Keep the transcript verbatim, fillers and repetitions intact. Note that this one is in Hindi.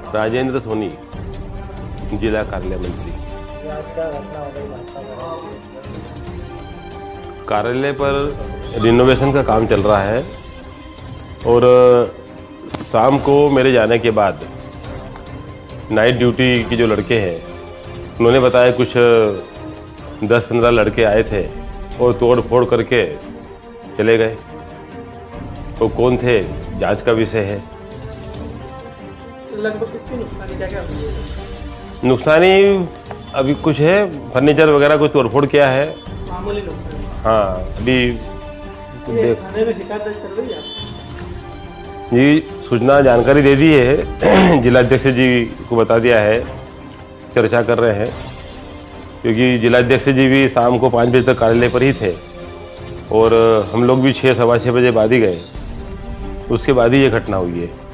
राजेंद्र सोनी, जिला कार्यालय मंत्री। कार्यालय पर रिनोवेशन का काम चल रहा है और शाम को मेरे जाने के बाद नाइट ड्यूटी के जो लड़के हैं उन्होंने बताया कुछ दस पंद्रह लड़के आए थे और तोड़ फोड़ करके चले गए। तो कौन थे, जांच का विषय है। लगभग कितनी नुकसानी क्या क्या हुई है? नुकसानी अभी कुछ है, फर्नीचर वगैरह कुछ तोड़फोड़ किया है। मामूली नुकसान। हाँ, अभी देख थाने में शिकायत दर्ज करवाई आप? जी, सूचना जानकारी दे दी है, जिलाध्यक्ष जी को बता दिया है, चर्चा कर रहे हैं। क्योंकि जिलाध्यक्ष जी भी शाम को पाँच बजे तक कार्यालय पर ही थे और हम लोग भी छः सवा छः बजे बाद ही गए, उसके बाद ही ये घटना हुई है।